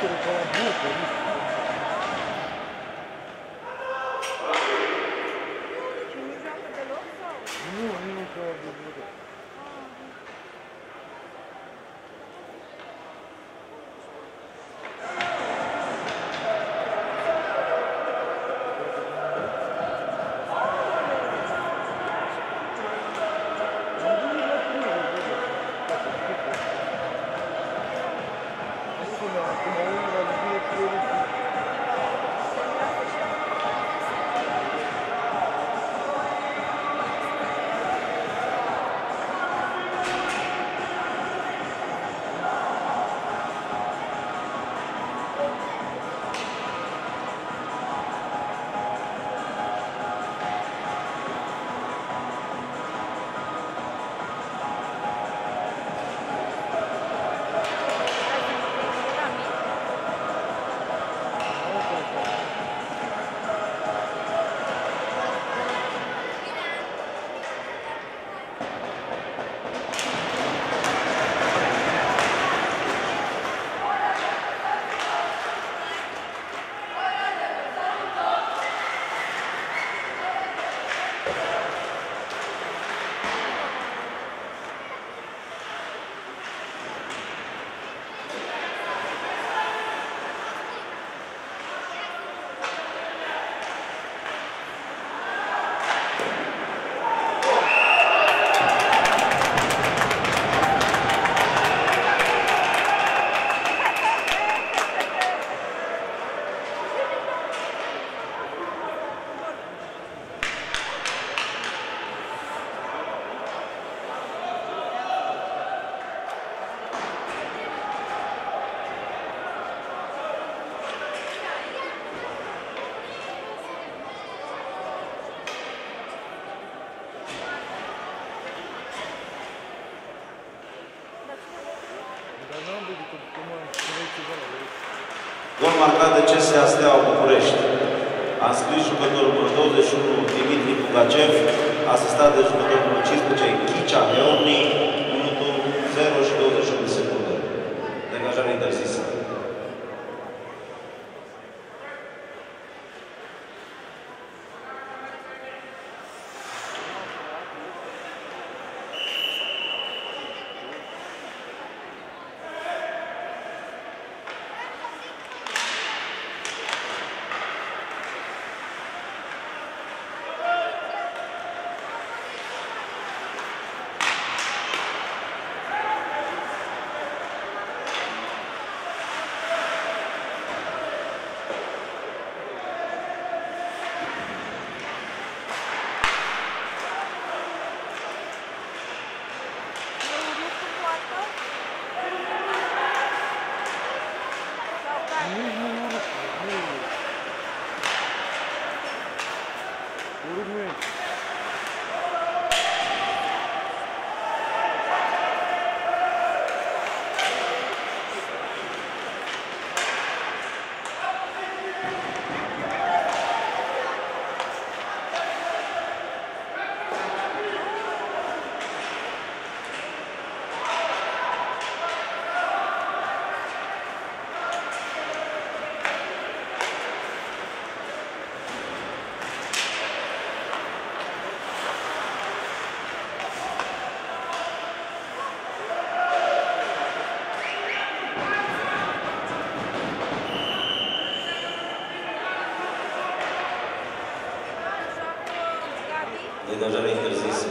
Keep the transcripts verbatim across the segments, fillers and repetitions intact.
bucură ca la burtă, nu știu. Și nu joacă deloc sau? Nu, nu joacă deloc. Gol marcat de C S A Steaua București. A înscris jucătorul numărul douăzeci și unu, Dimitri Pugacev, asistat de jucătorul numărul cincisprezece, Ghicea Leoni, minutul zero și douăzeci și opt de secunde. Degajare interzisă. Degajare interzisă.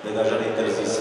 Degajare interzisă.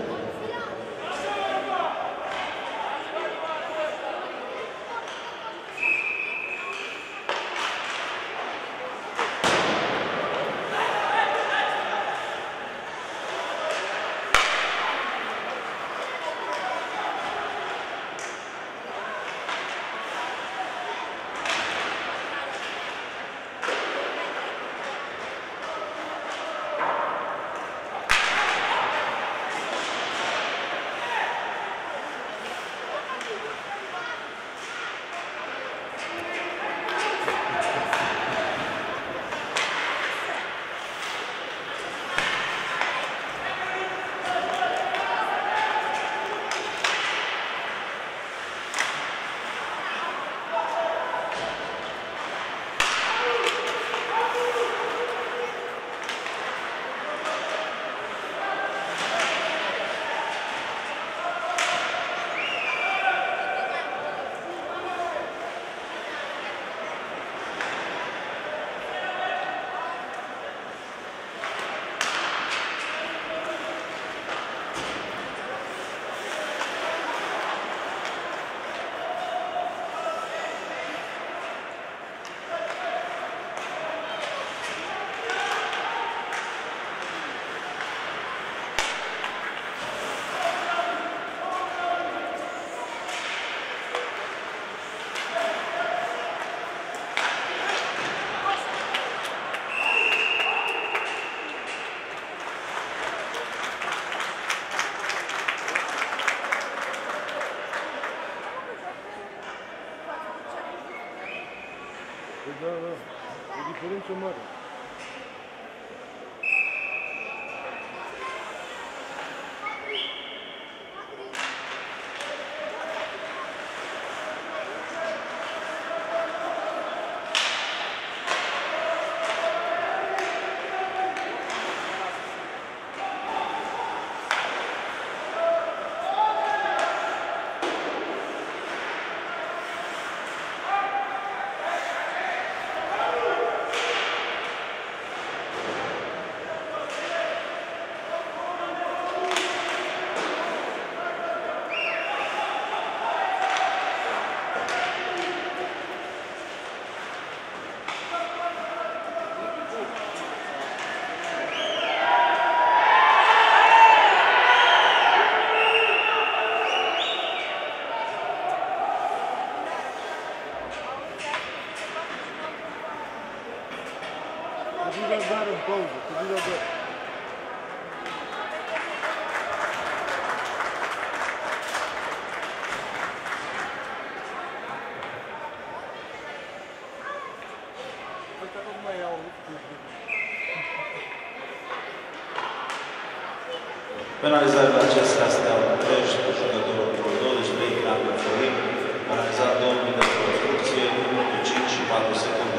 Da, da. E diferență mare. Să zic doar în pauză, să zic doar. Asta nu mai iau. Penalizare la acestea Steaua București, jucătorul numărul douăzeci și trei, Ilan Florin, analizat două minute de construcție, unu cinci și patru secunde.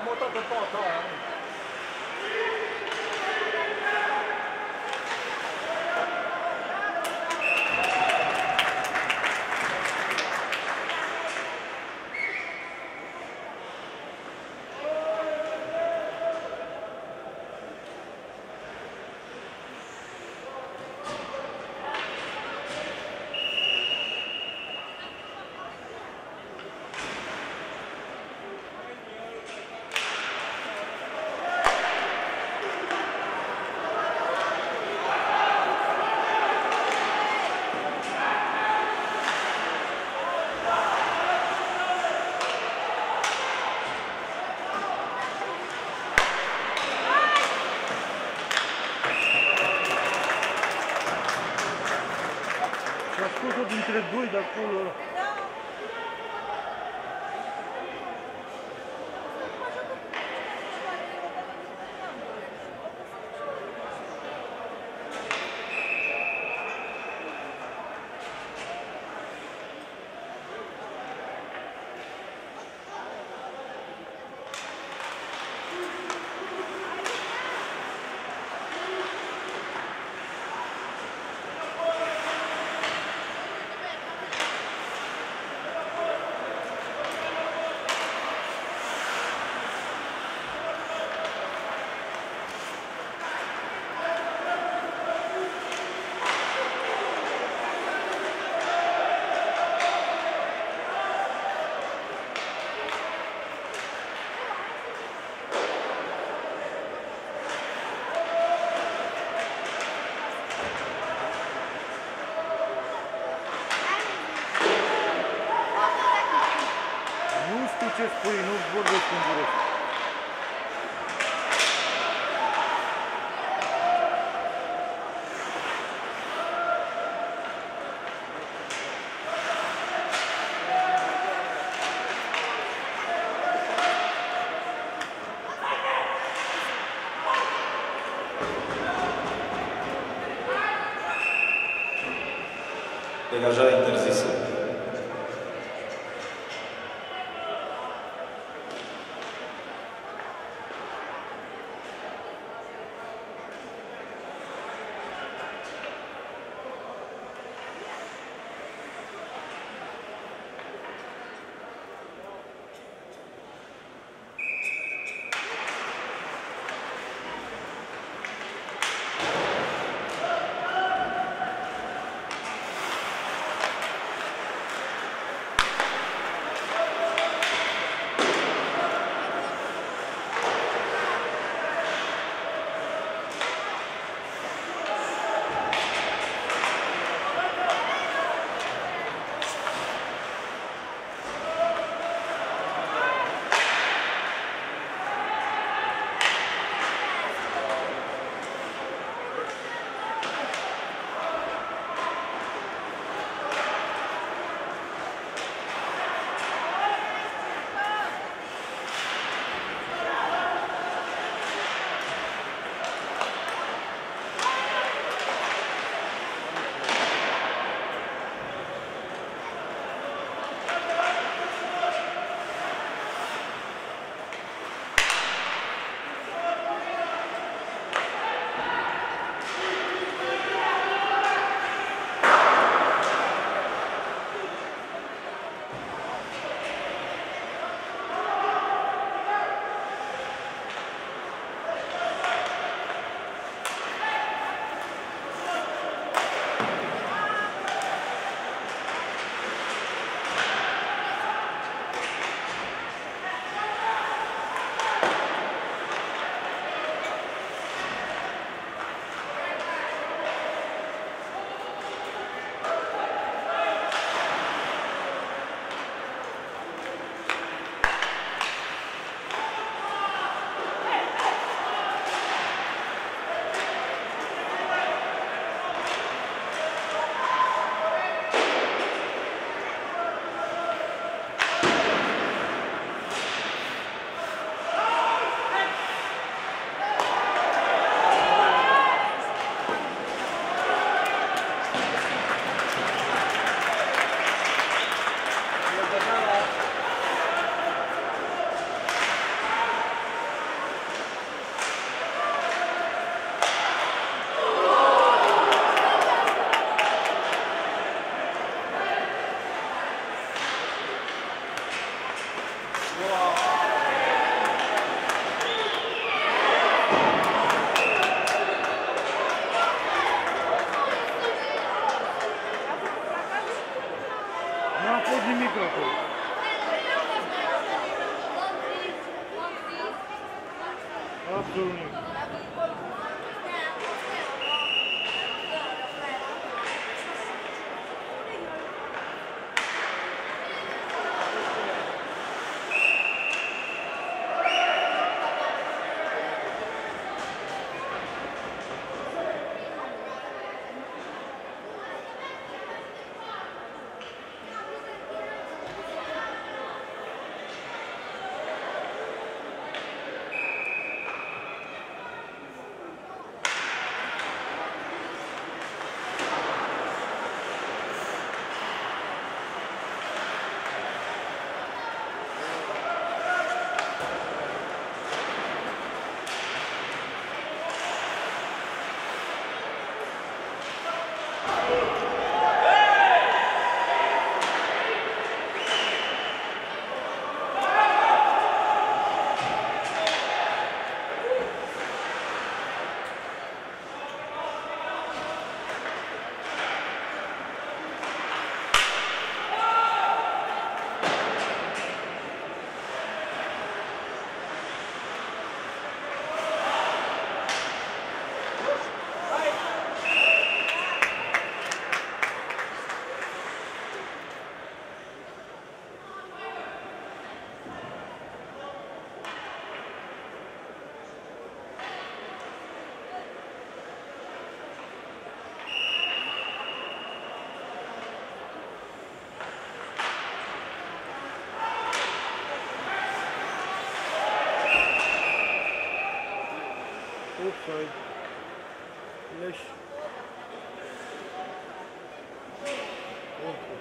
am o toată toată aia. Și-a scos-o dintre doi de acolo. Nu știu ce spui, nu vorbesc în direct. Degajare interzisă. Nu a fost nimic acolo. Absolut nimic. Offside. Leş. Offside.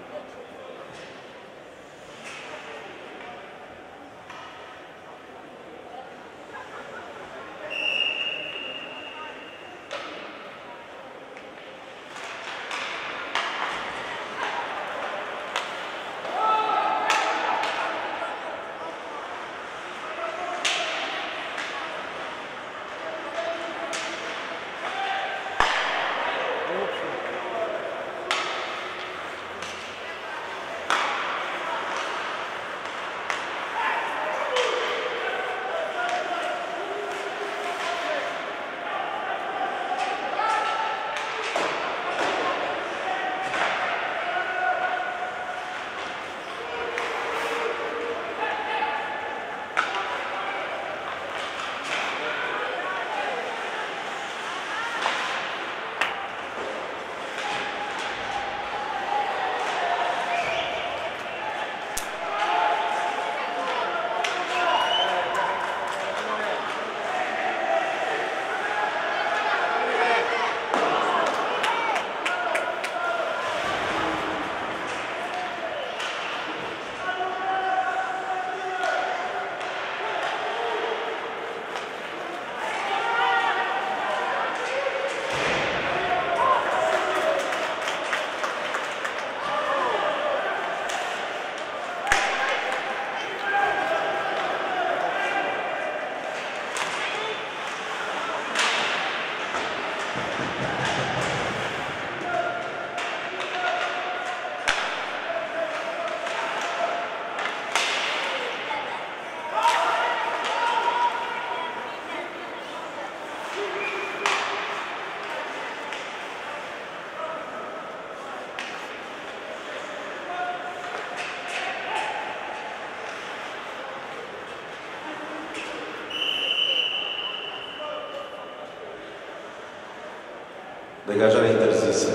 Degajare interzisă.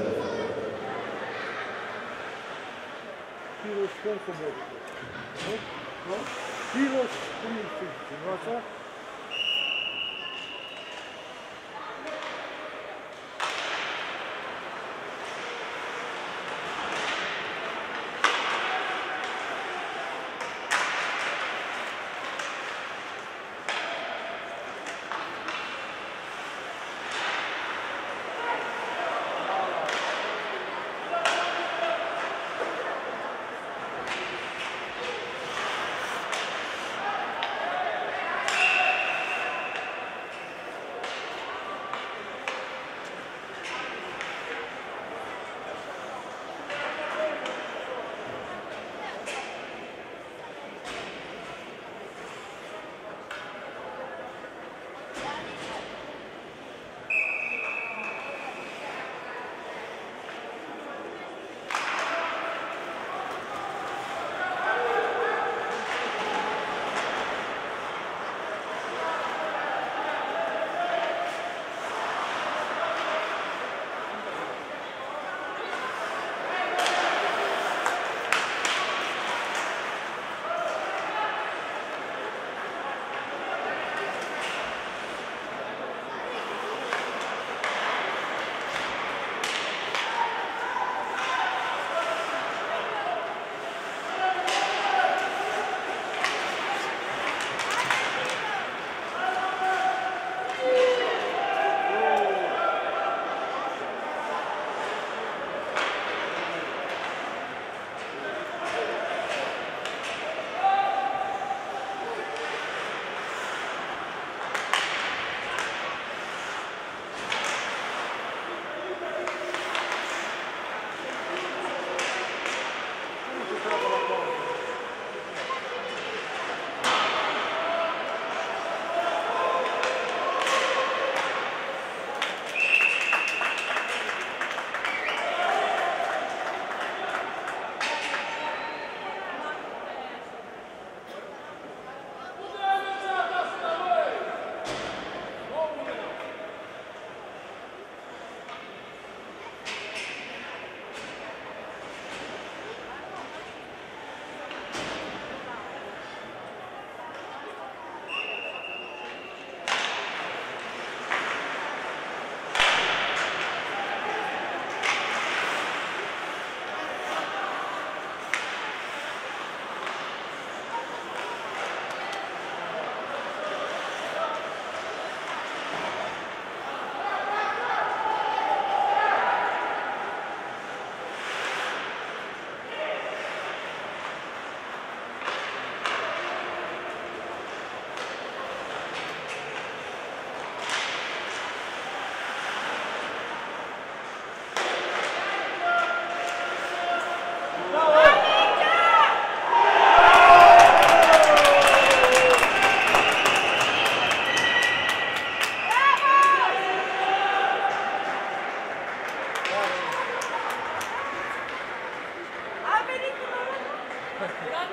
Piloș, cum se merge? Nu? Nu? Piloș, cum îi știi? Nu așa?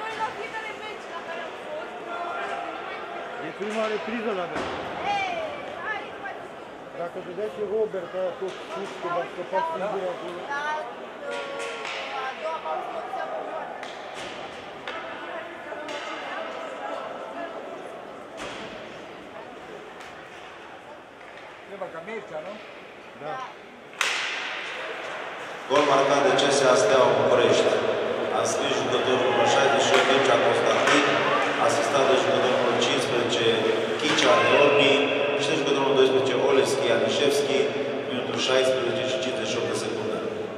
noi la fiecare meci la care am fost. E prima repriză la mea. Ei, hai, nu mai duc. Dacă dădea și Robert aia tot sus, că v-a scăpat singur acolo. La a doua pauză mă duceam în joacă. Trebuie ca Mircea, nu? Da. Gol marcat de C S A Steaua București. A scris jucătorul numărul șaizeci și opt, Mircea Constantin, asistat de jucătorul numărul cincisprezece, Chicea Neorbi, și de jucătorul numărul doisprezece, Oleschi Anișevski, minutul șaisprezece și cincizeci și opt de secunde.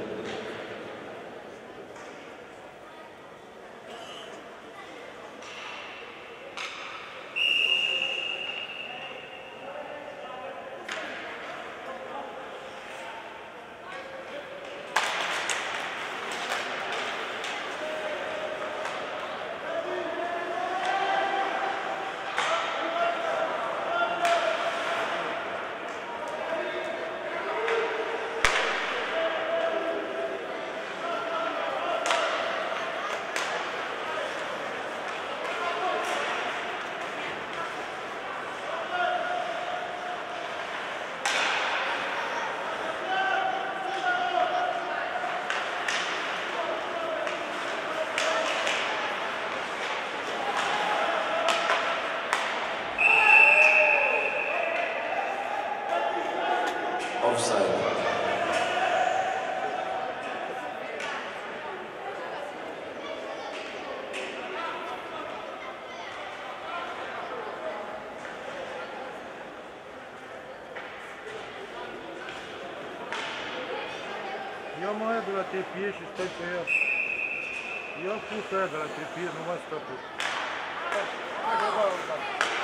Offside. Ia mă aia de la trepie și stai pe ea. Ia pus aia de la trepie, nu mai stă pe. Hai că vă rog.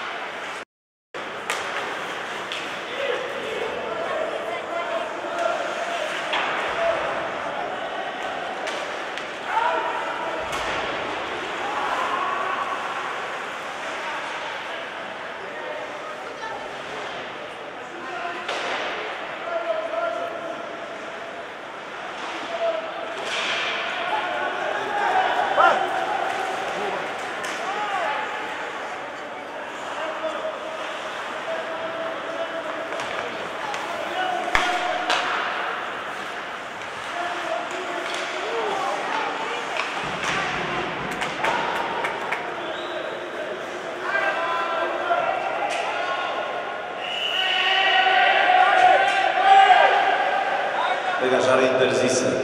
Degajare interzisă. Avem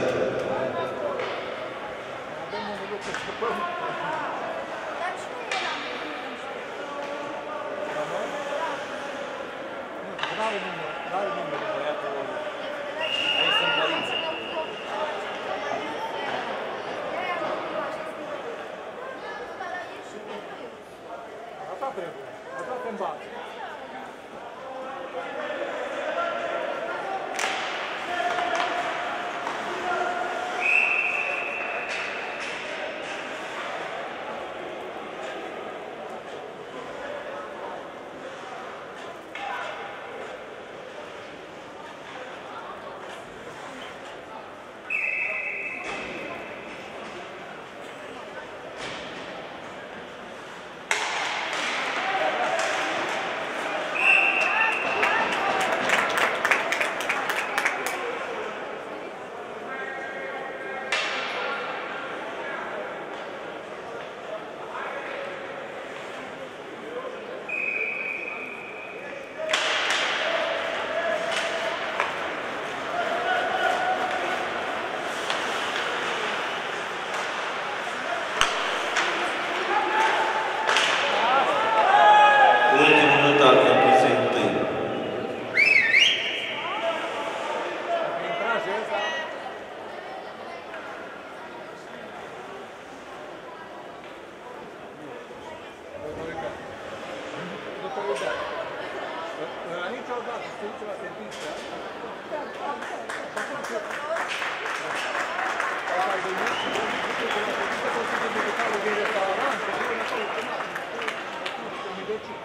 un lucru să scăpăm. Dar cine e la mine? La noi? Nu, că n-are număr. N-are număr de băiatul ăla. Ei sunt părinții. Asta trebuie. Asta te învață. Ultimul minut al reprizei întâi. Intrase ăsta. La niciodată, să duce la sentință. Asta de mult și nu duce la sentință, că o să de medicalul din restaurant, că vine acolo automat. Medicii.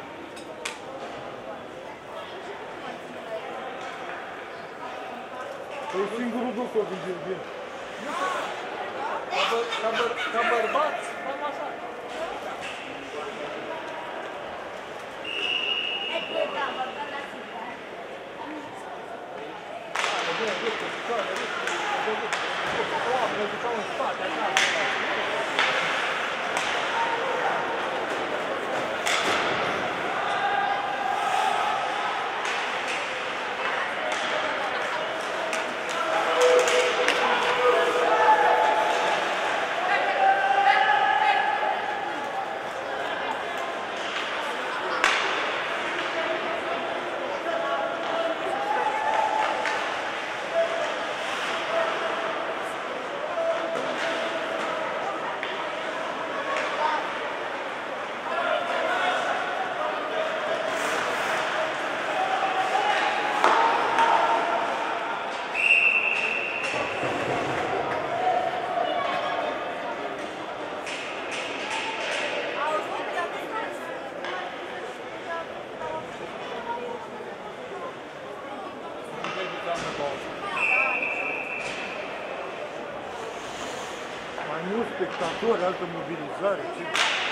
E singurul doctor din Georgia. Ca bărbați, cam așa. spectatori, altă mobilizare. Ce?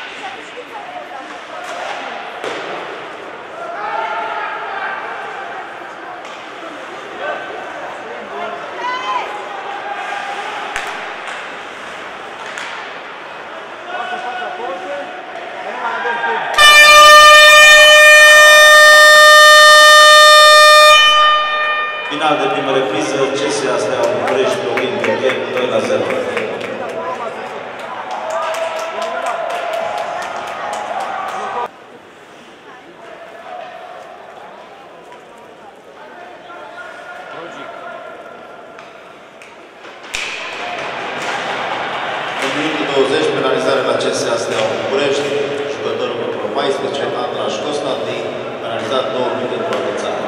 Final de primă repriză, C S A Steaua București, Florin Gheorghe, doi la zero. În minutul douăzeci, penalizare la C S A Steaua București, jucătorul numărul paisprezece, Andraș Constantin, penalizat două minute pentru agățare.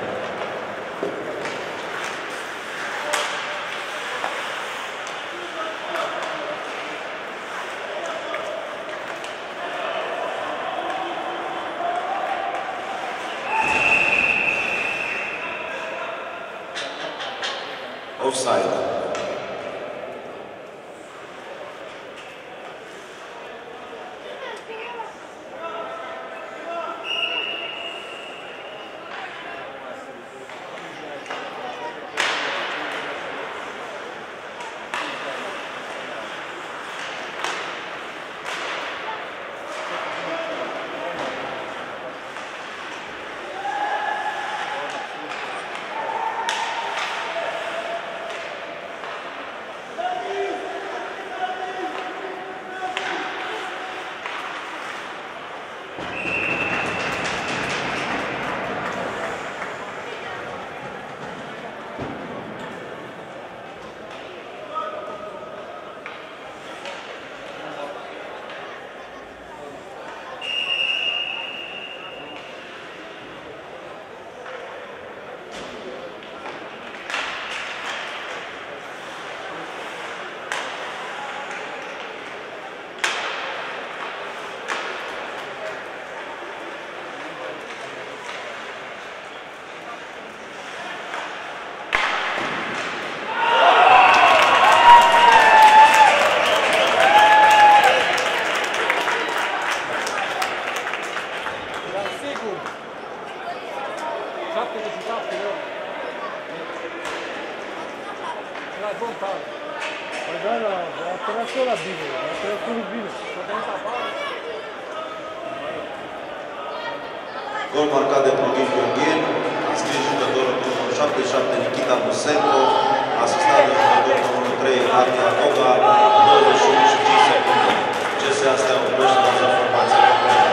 Offside. Păi da, da, a apărat și ăla bine, a apărat unul bine. Gol marcat de Florin Gheorghe, a scris jucătorul numărul șaptezeci și șapte, Nikita Musenko, asistat de jucătorul numărul trei, Adi Atoga, douăzeci și unu și cinci secunde. C S A Steaua București lansează formația completă.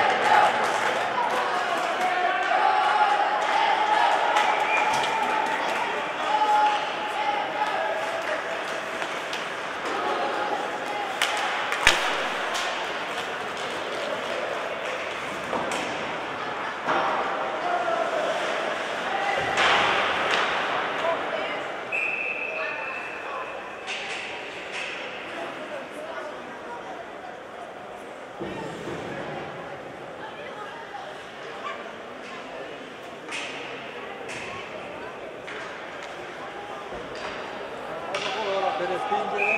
Pe respingere.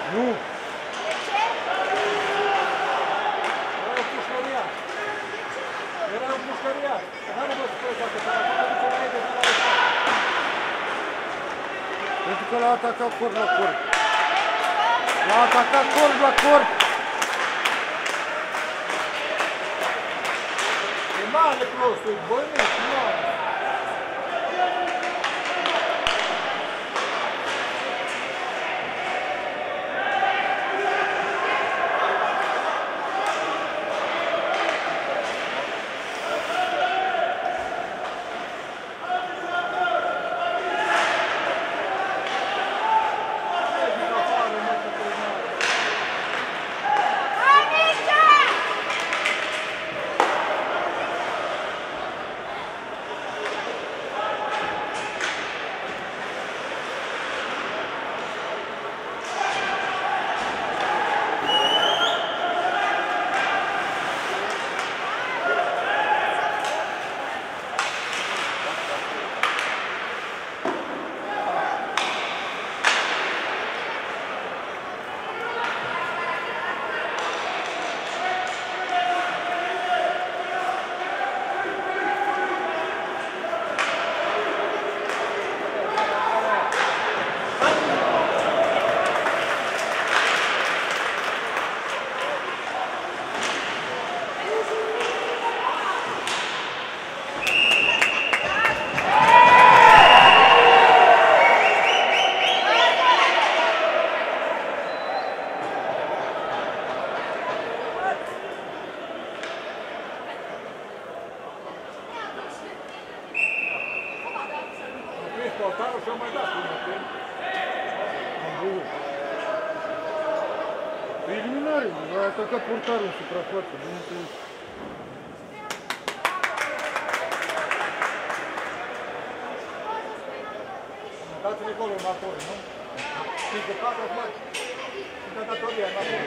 Nu. De ce? Era un pușcăriat. Era un pușcăriat. N-am văzut să facă să facă, nu se mai de la ăsta. Pentru că l-a atacat corp la corp. L-a atacat corp la corp. E mare prostul, e bănuit, nu are. Portarul și-o mai dat până acum. Am văzut. Eliminare, a atacat portarul în suprafață, bineînțeles. Dați-le golul următorul, nu? cinci cu patru, băi. Și de datoria, înapoi.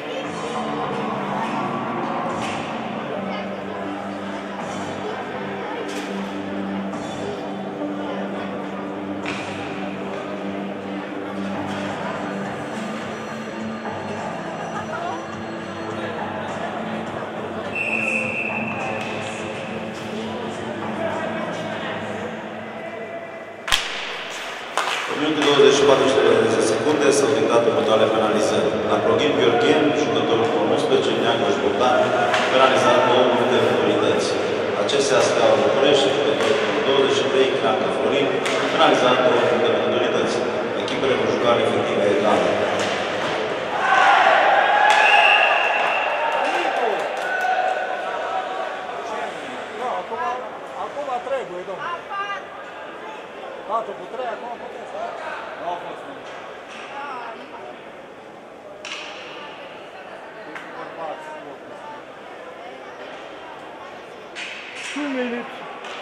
Minute douăzeci și patru de secunde s-au dictat următoarele penalizări. La Cloghin Gheorghen, jucătorul cu unsprezece, Neagoș Bogdan, penalizat două minute de priorități. Acestea Steaua București, jucătorul cu douăzeci și trei, Cranca Florin, penalizat două minute de priorități. Echipele vor juca efective egale. Acum trebuie, domnule. patru cu trei, acum puteți, da? Nu a fost nici. Two minutes.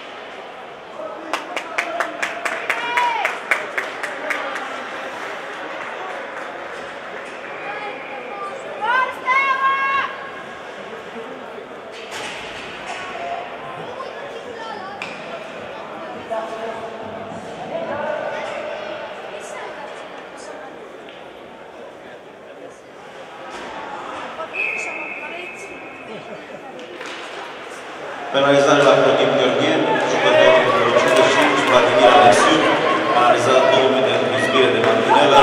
Penalizare la Cloghin Gheorghen, jucătorul cu cincizeci și cinci, Vladimir Alexiu, penalizat două minute de izbire de mantinelă.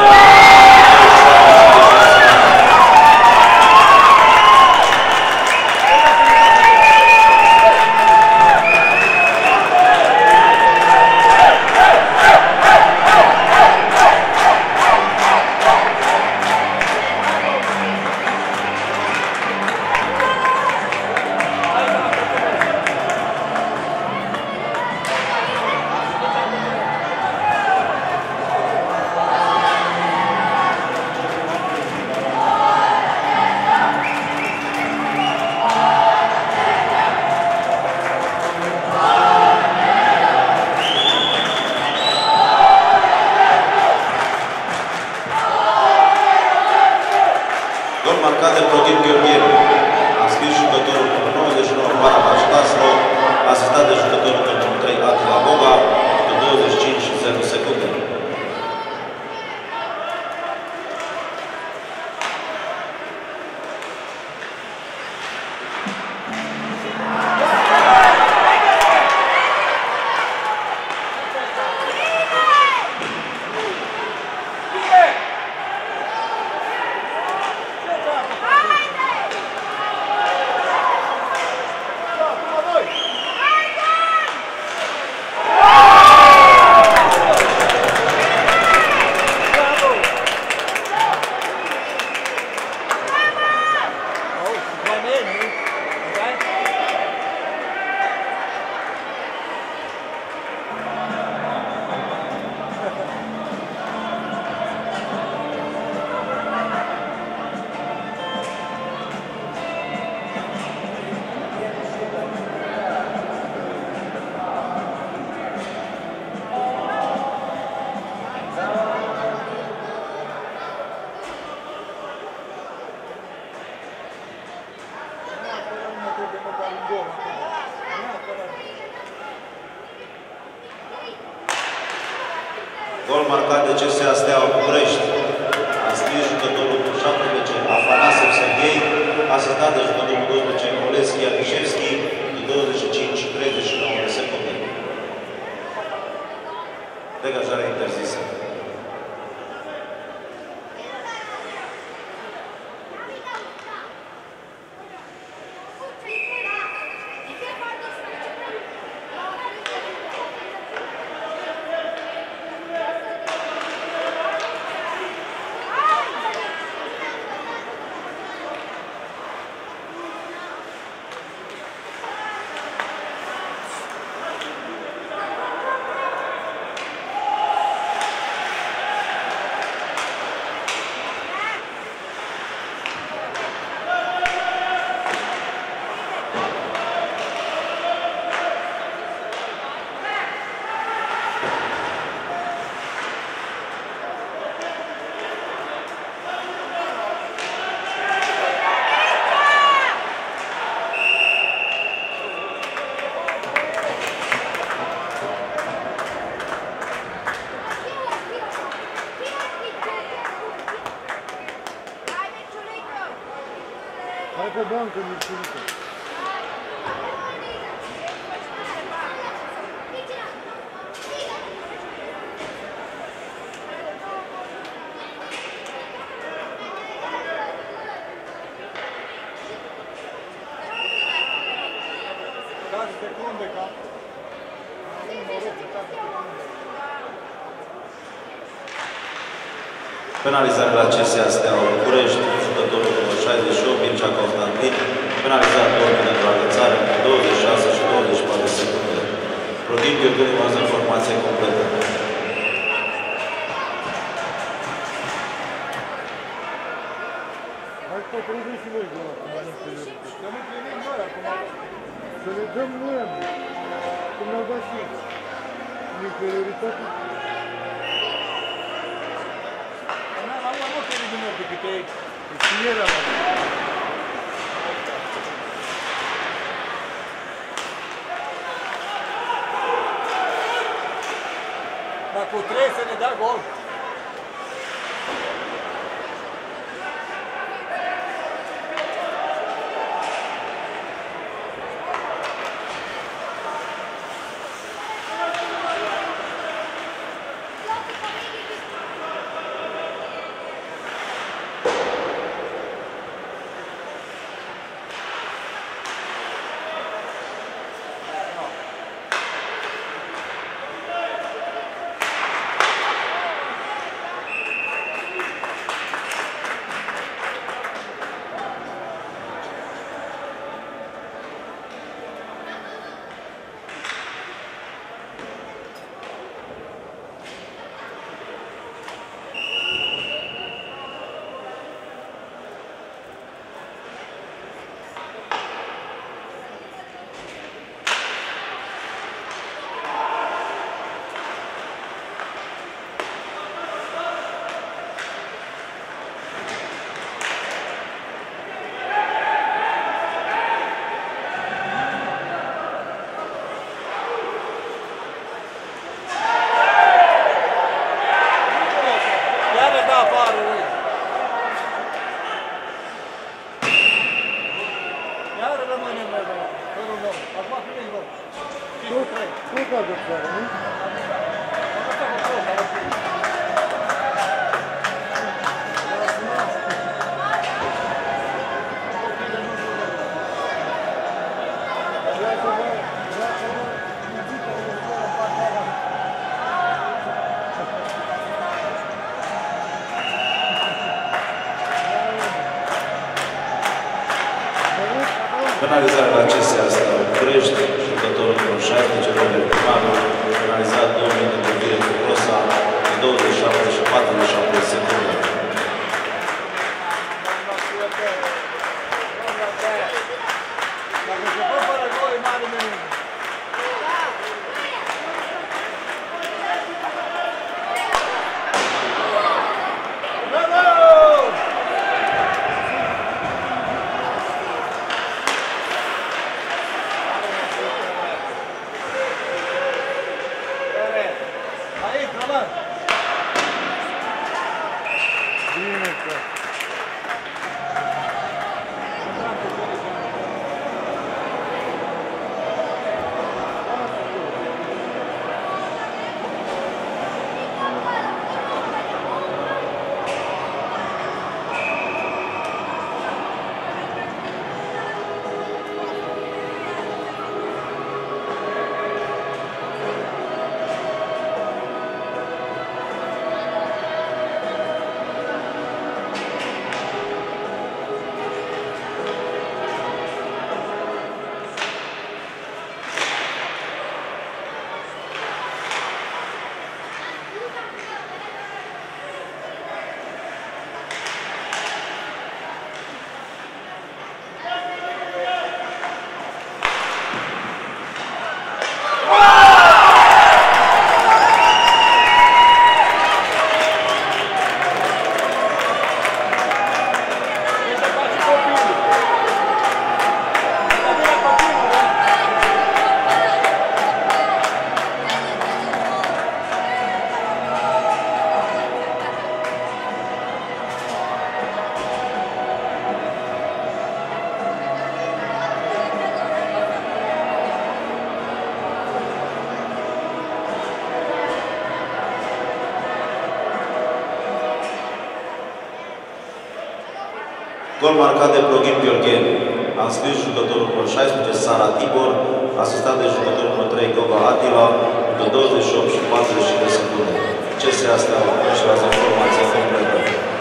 Gol marcat de Cloghin Gheorghen. A înscris jucătorul cu nouăzeci și nouă, Barabas Laslo, asistat de jucătorul cu numărul trei, Atila Boga, cu douăzeci și cinci zero secunde. C S A Steaua București. A scris jucătorul cu șaptesprezece Afanasev Serghei, asistat de jucătorul doisprezece Oleschi Anișevski, cu douăzeci și cinci treizeci și nouă de secunde. Degajarea interzisă. Hai pe bancă, Mircinică. șase secunde, ca... Penalizare la C S A Steaua București, jucătorul numărul șaizeci și opt, Mircea Constantin, penalizat două minute de agățare, douăzeci și șase și douăzeci și patru secunde. Rodin Gheorghe urmează informație completă. Hai să trebuie și noi de la inferior. Să nu primim noi acum. Să le dăm noi, cum ne-au dat și în inferioritate. N-am avut pe din ori decât ei. Și el am avut. Dar cu trei să ne dea gol. Tot agățare, nu? Penalizare la C S A Steaua București, jucătorul numărul șaisprezece, Robert Primanu, penalizat două minute de vire cu Rosa, douăzeci și șapte și patruzeci și șapte secunde. Dacă jucăm fără gol, e mare minune. Aí, Roland. Bine că... Gol marcat de Plogin Gheorghen. A înscris jucătorul numărul șaisprezece, Sara Tibor, asistat de jucătorul numărul trei, Goga Atila, de douăzeci și opt și patruzeci de secunde. C S A Steaua înșează formația completă.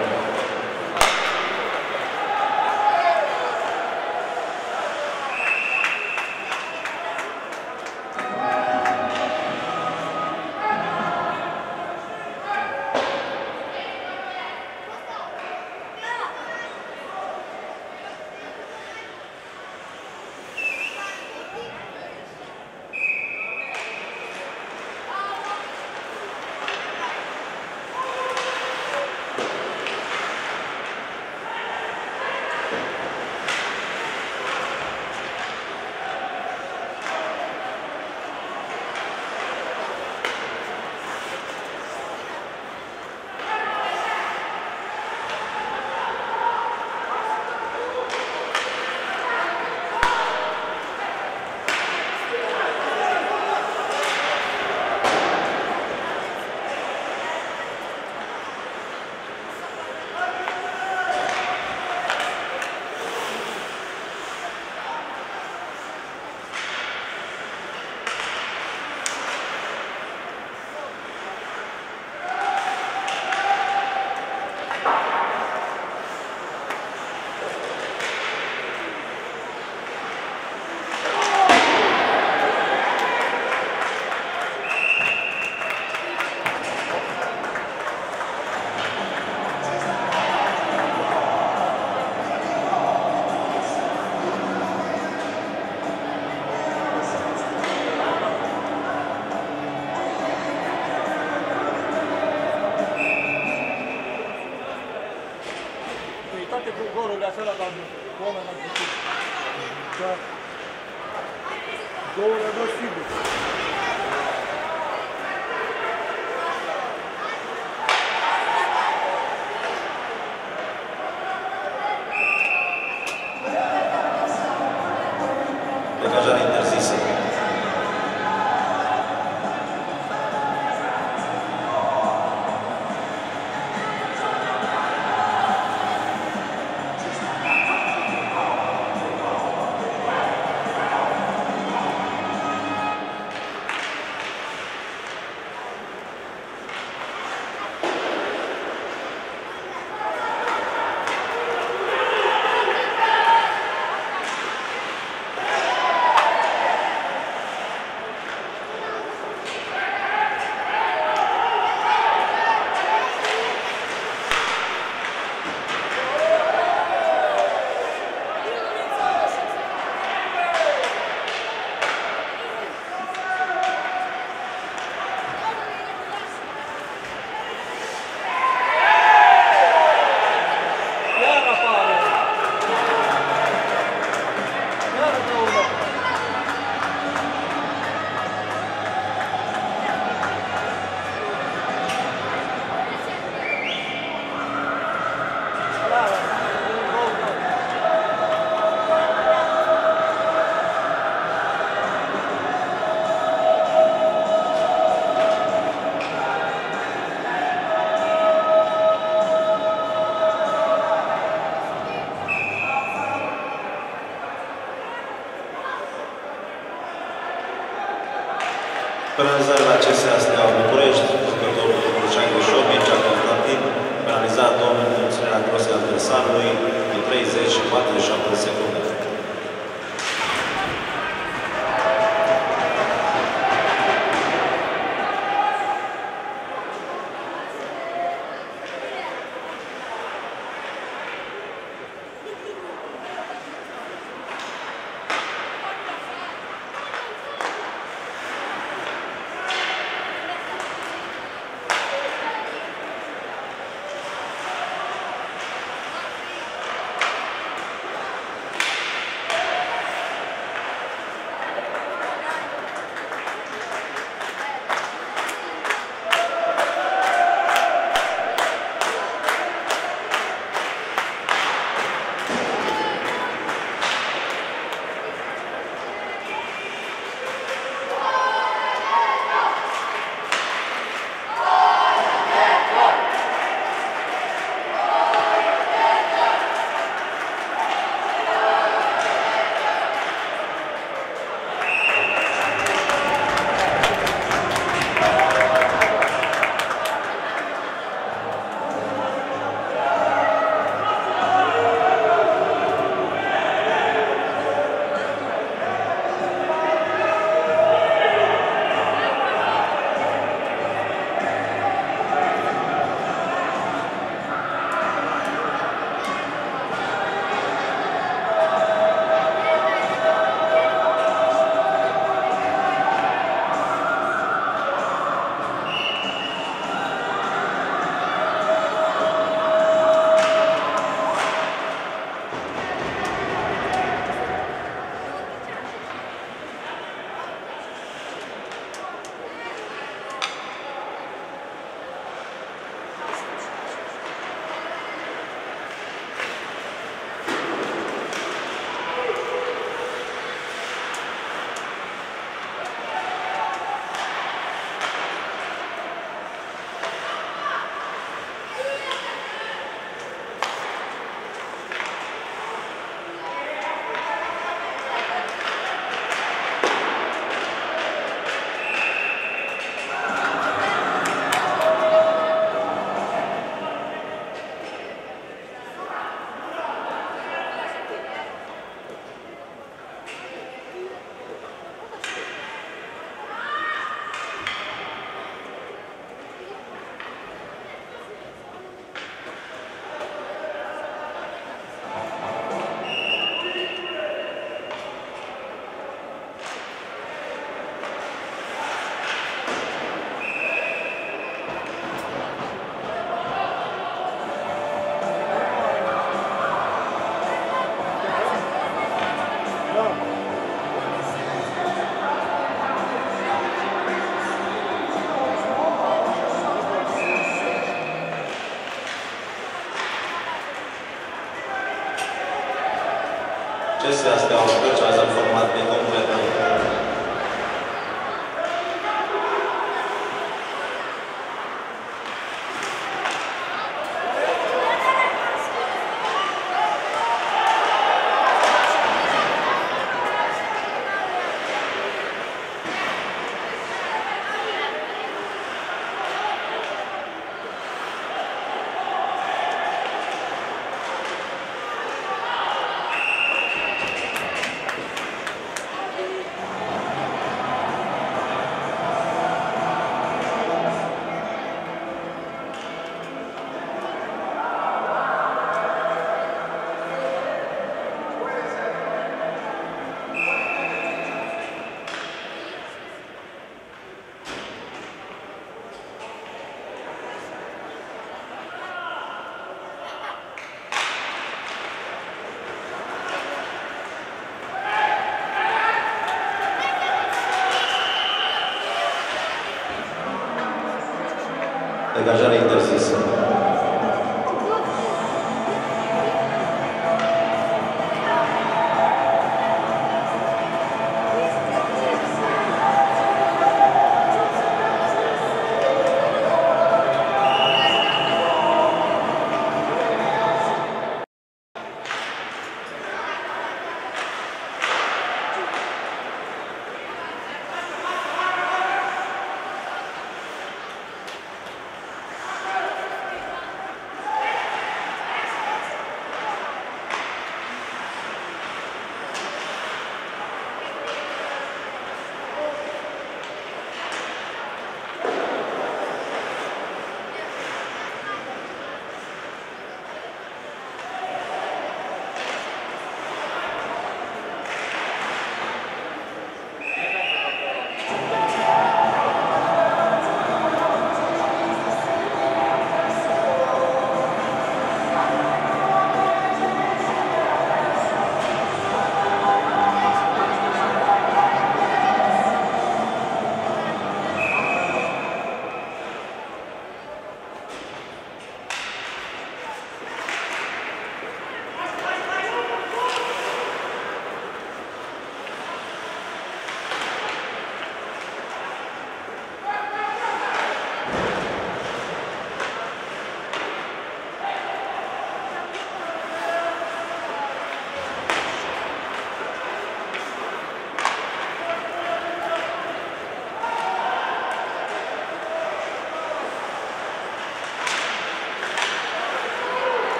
Toate cu golurile acelea, dar oameni am făcut. Da. Două la două sigur. Degajare interzisă. a crosului adversarului de treizeci și patruzeci și șapte de secunde. Acestea Steaua București în format necomplet. Degajare interzisă.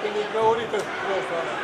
când e găurită prosta alea.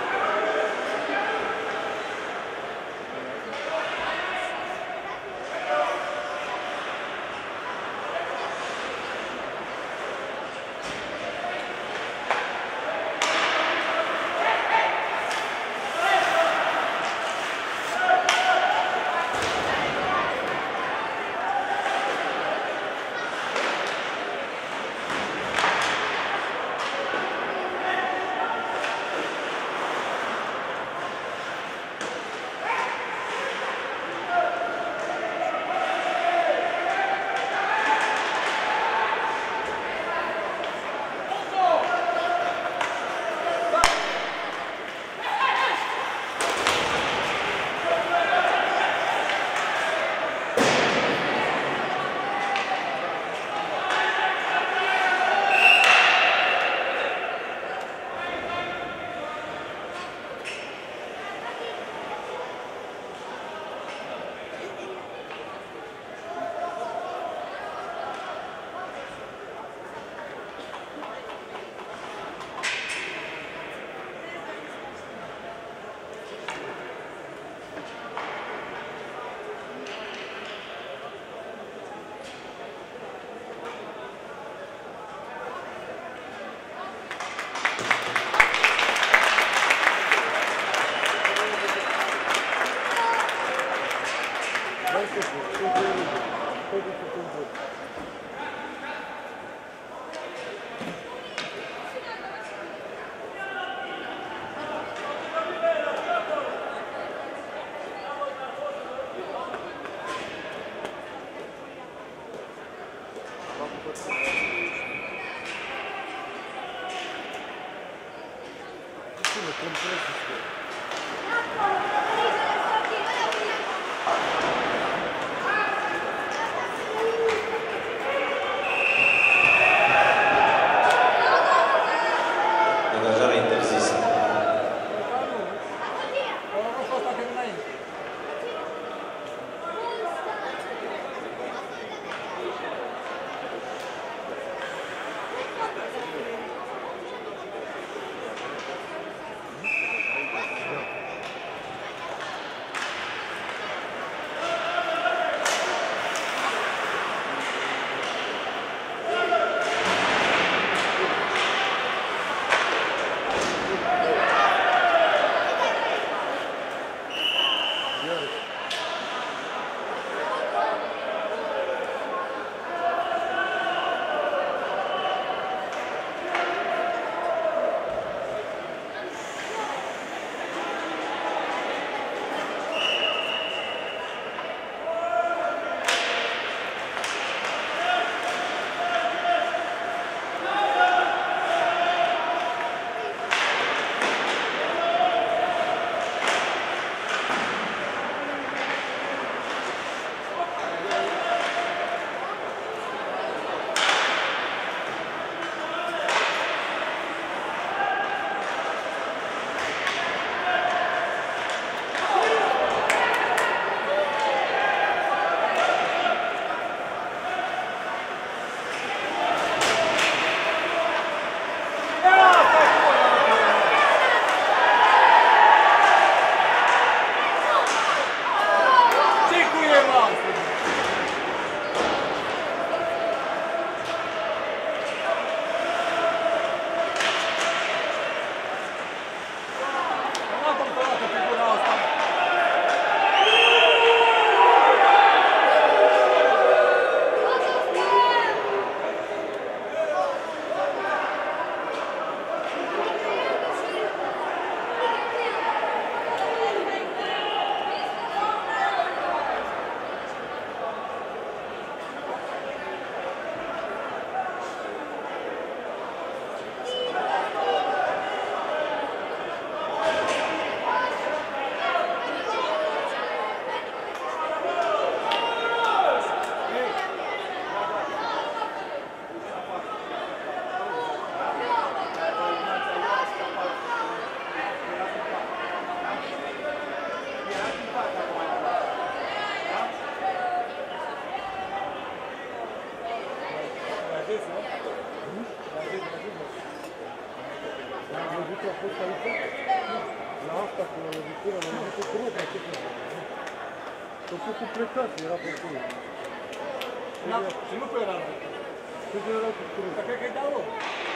ce a fost aici? La asta cu lovitură, l-am văzut cu roca, ce că s-a făcut plecat, era pe acolo. Și nu pe era rău. Cât de era cu roca? Dar cred că-i dau rău.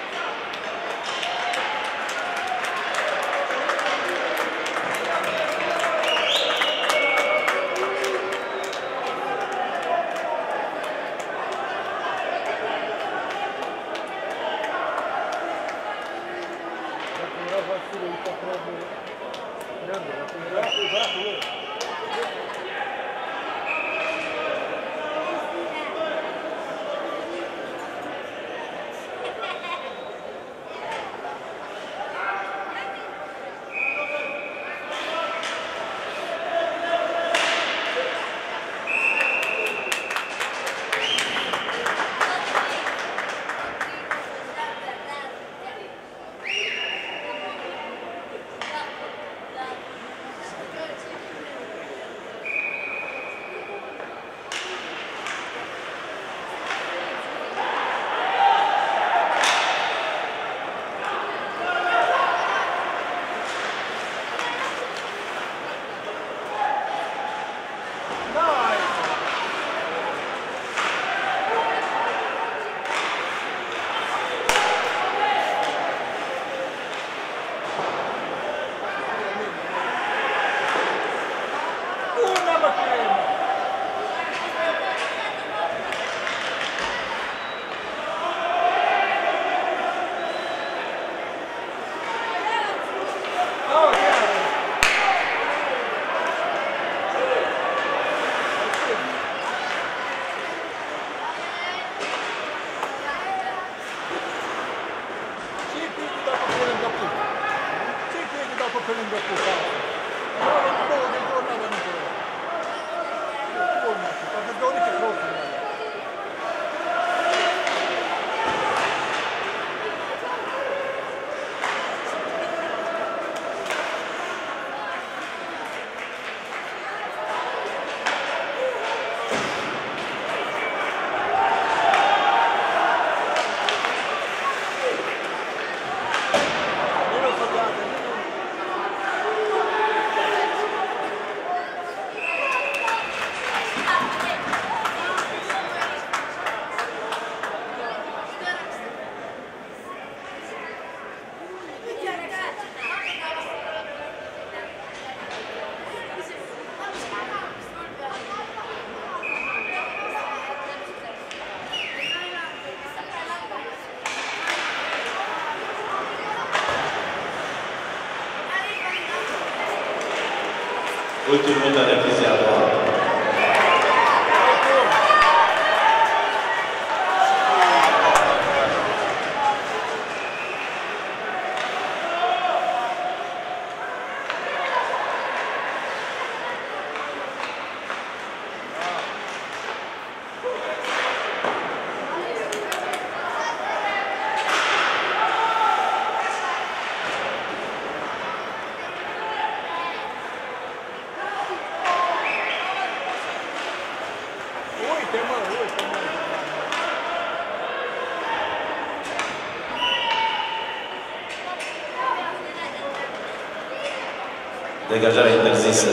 Ultimul minut de reprizia a doua. Degajarea interzisă.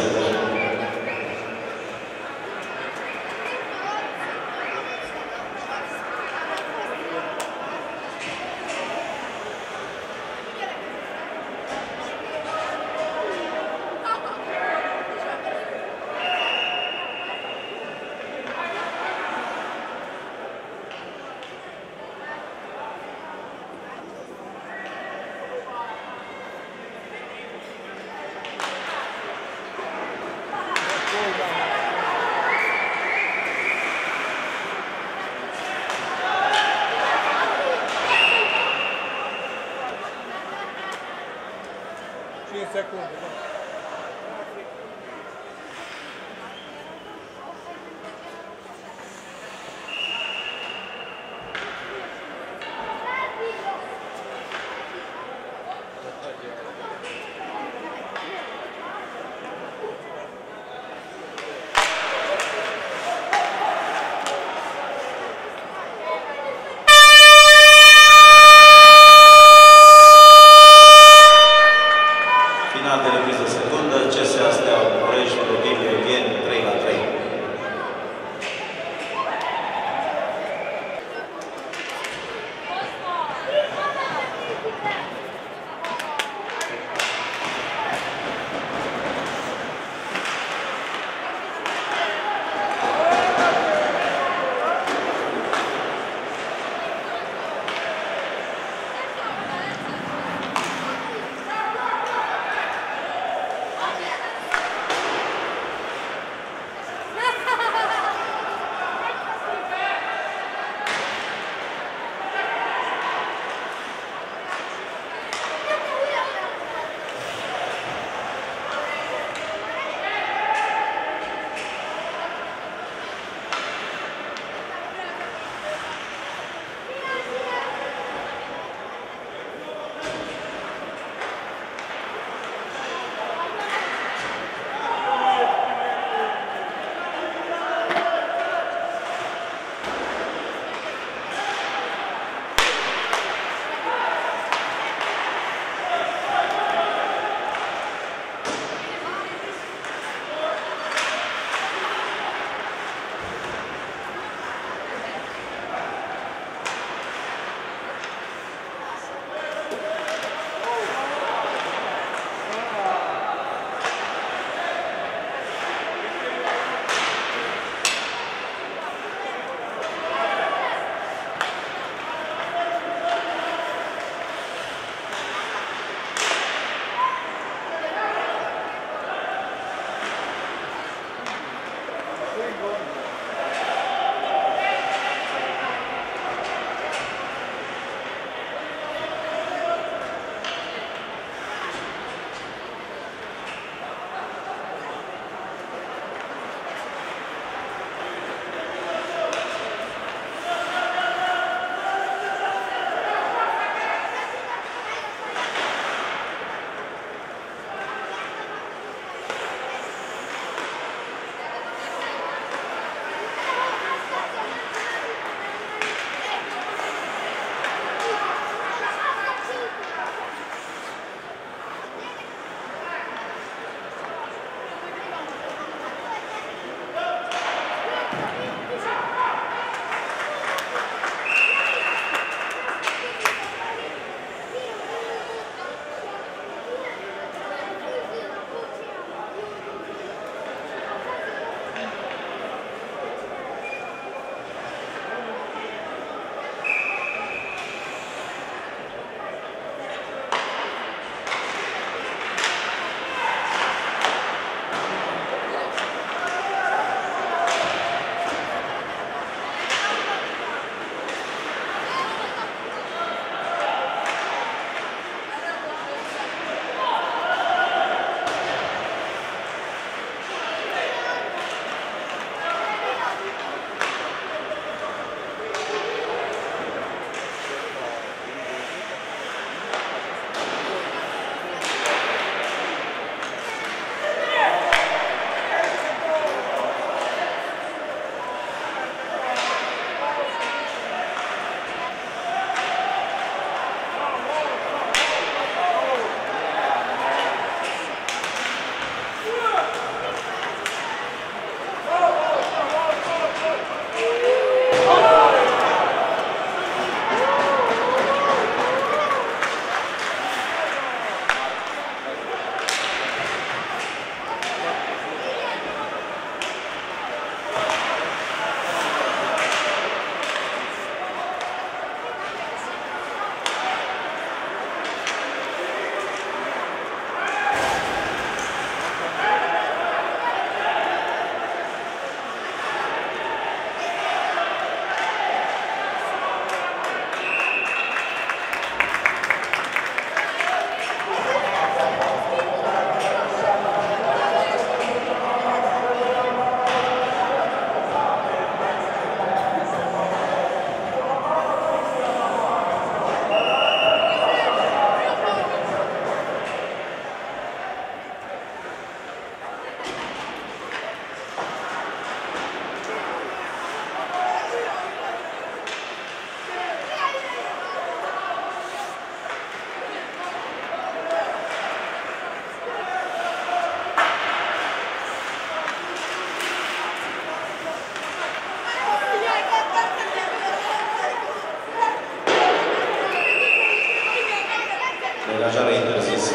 Degajarea interzisă.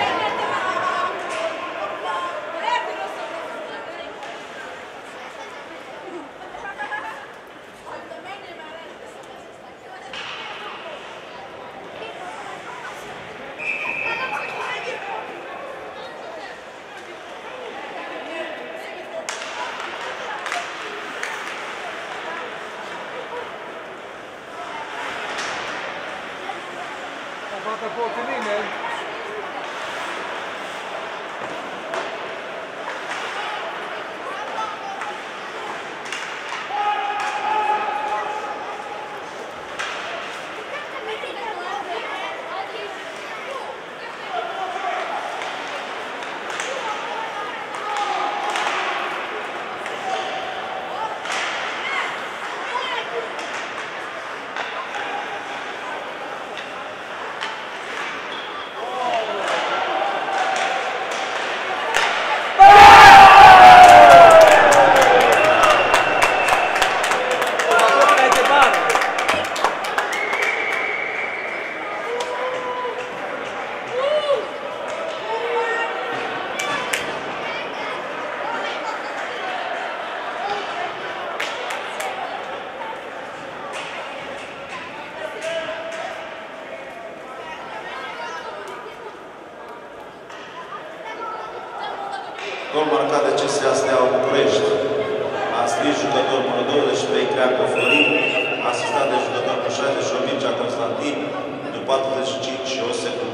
Bată foc în nimeni. Gol marcat de C S A Steaua București. A înscris jucătorul numărul douăzeci și trei Creangă Florin, asistat de jucătorul numărul șaizeci și opt Mircea Constantin, de patruzeci și cinci și o secundă.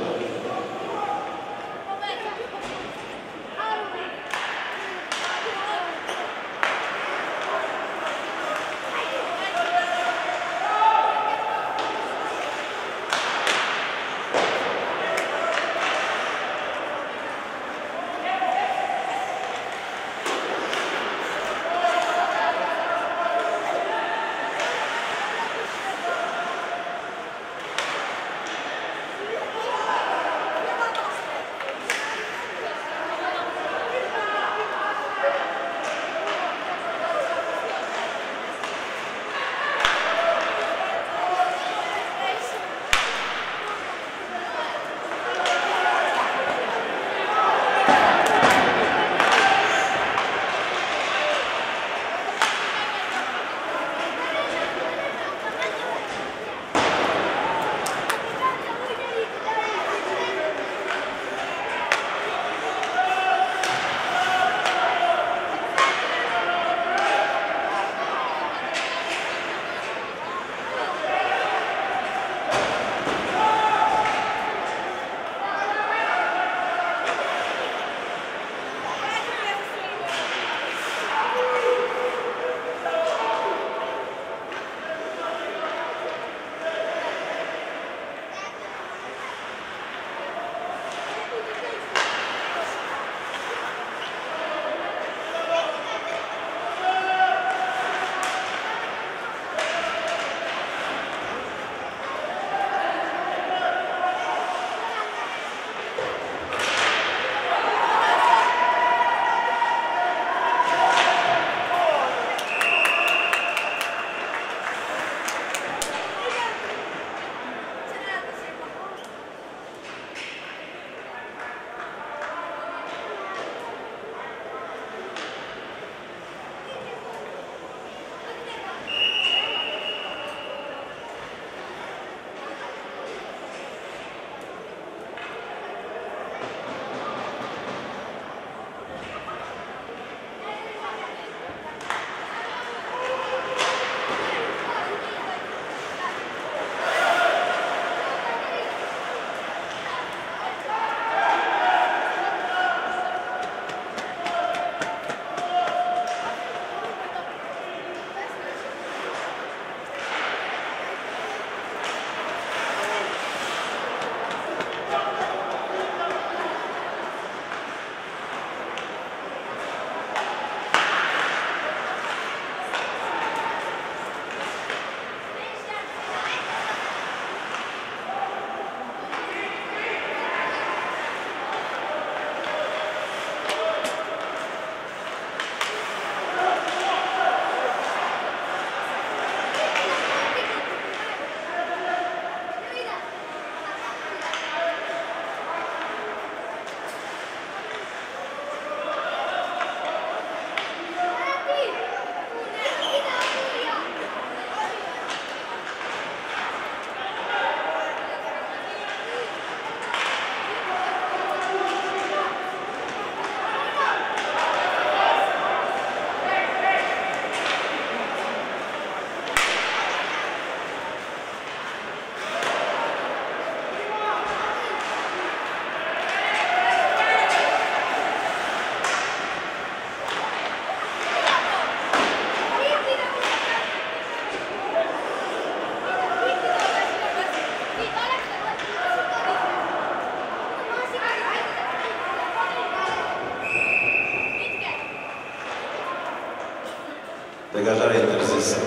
Degajarea interzisă.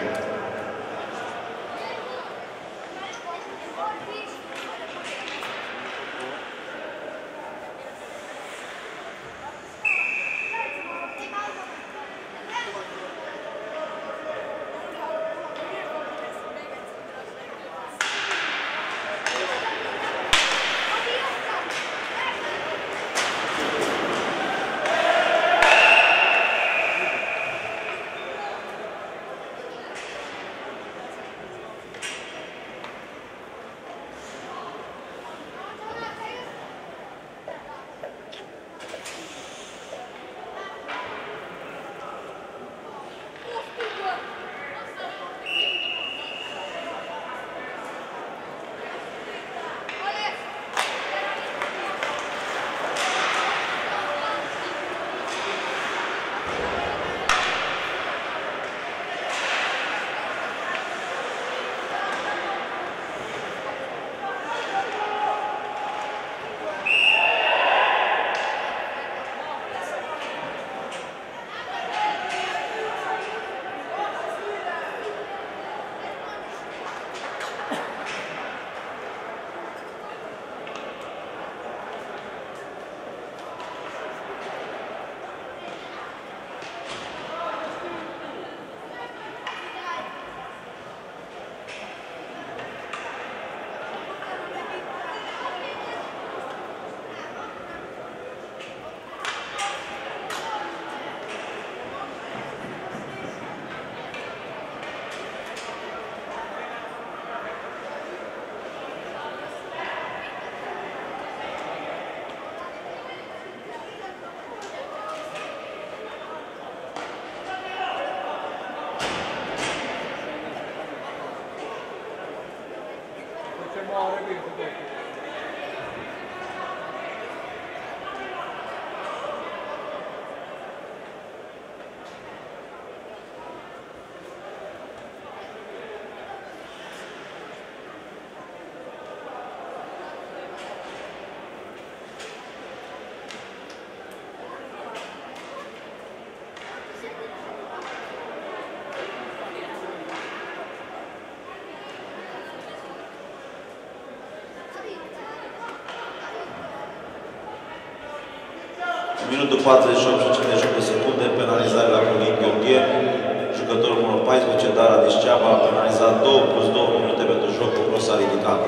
Minutul patruzeci și opt și cincizeci și opt de secunde, penalizare la Călin Gheorghe, jucătorul numărul paisprezece, Dara Disceaba, a penalizat două plus două minute pentru joc cu crosa ridicată.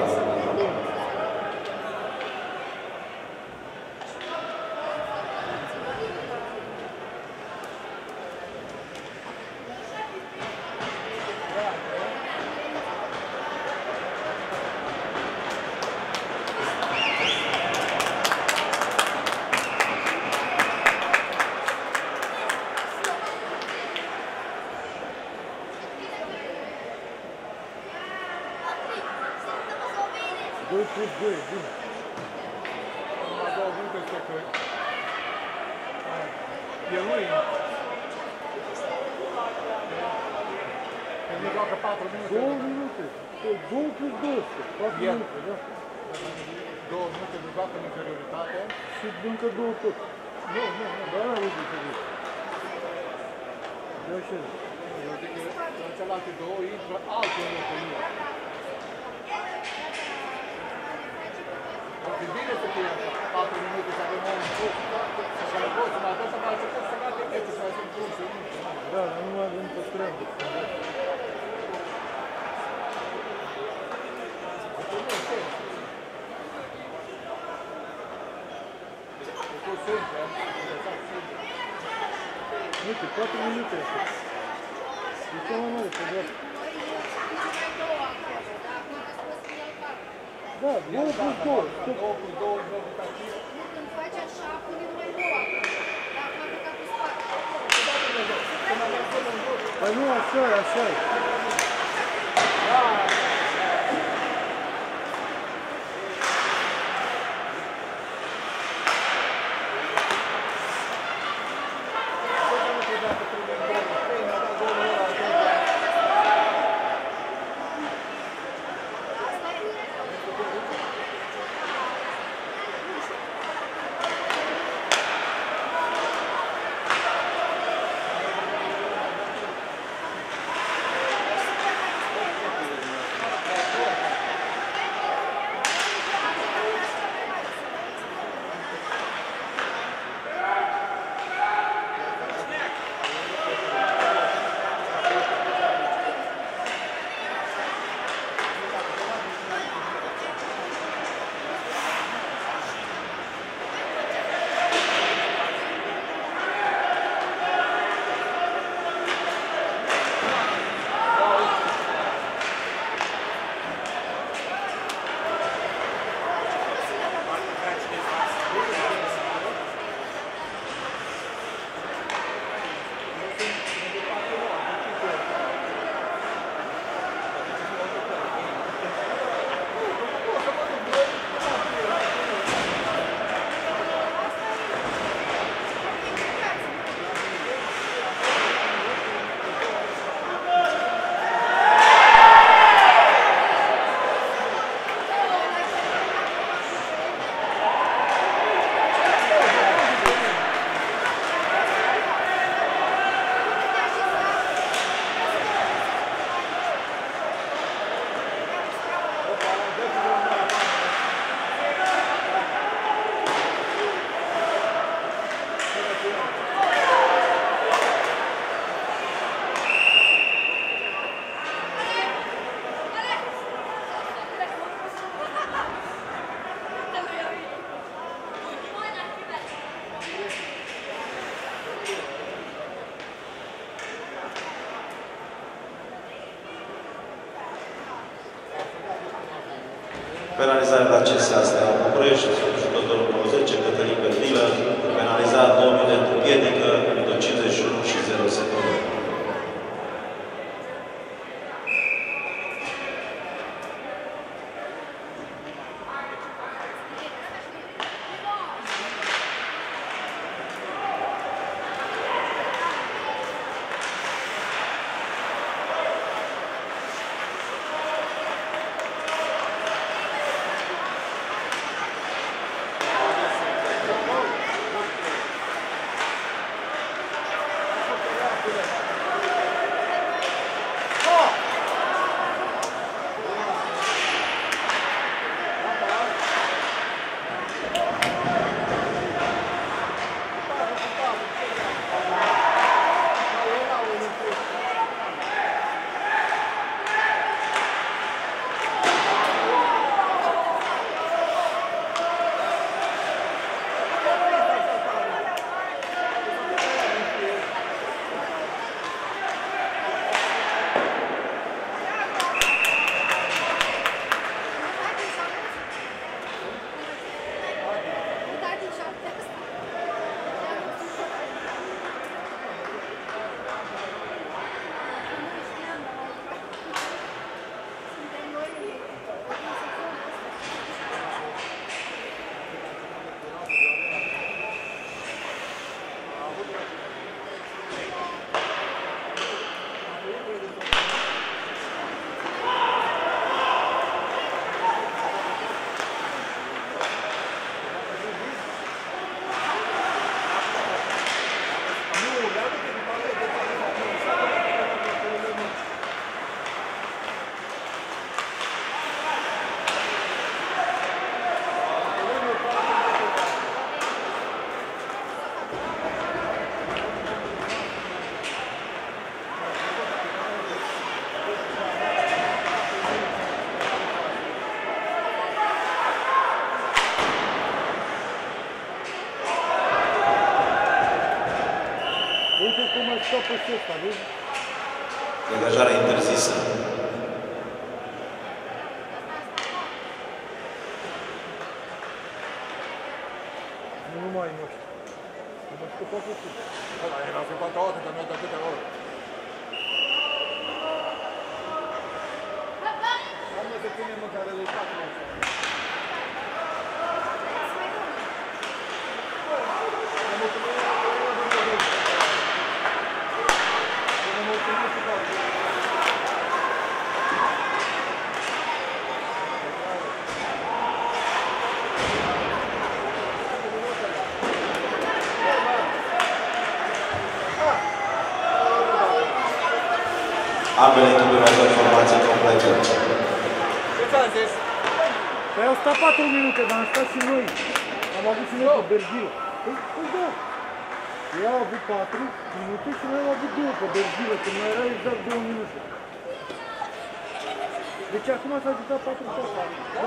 doi plus doi, bine. Numai două minute este că... E lui. Că nu joacă patru minute. două minute. doi plus doi, patru El. minute, da. două minute de joacă în inferioritate. Și încă două tot. Nu, nu, nu. Da, nu zic să zic. Da, așa. Eu zic că în celelalte două intră altul în locul. E bine să fie așa, patru minute să avem un plus, să care poți, mai tot să mai început să gata ete, să mai sunt plus, să nu. Da, dar nu avem pe treabă. Uite, patru minute asta. E cea mai mare pe dreapta. Da, două plus două. două plus două, două plus activ. Nu, când faci așa, pune numai două acolo. Dar facă ca pe spate. Păi nu, așa e, așa e. Penalizare la C S A Steaua București, jucătorul numărul zece, Cătălin Verdilă, penalizat două minute într-o piedică, minutul cincizeci și unu și zero secunde. Scopul ăsta, vezi? Degajarea interzisă. Nu mai nu știu. Nu mai știu poate fi. Ăla era pe toată dată, că mi-a dat câte ori. Am să ținem măcar rezultatul ăsta. Ambele echipe au dat formație completă. Ce ți-am zis? Păi au stat patru minute, dar am stat și noi. Am avut și noi pe Bergilă. Păi, păi da. Ei au avut patru minute și noi am avut două pe Bergilă, că mai era exact două minute. Deci acum s-a jucat patru șapte. Da?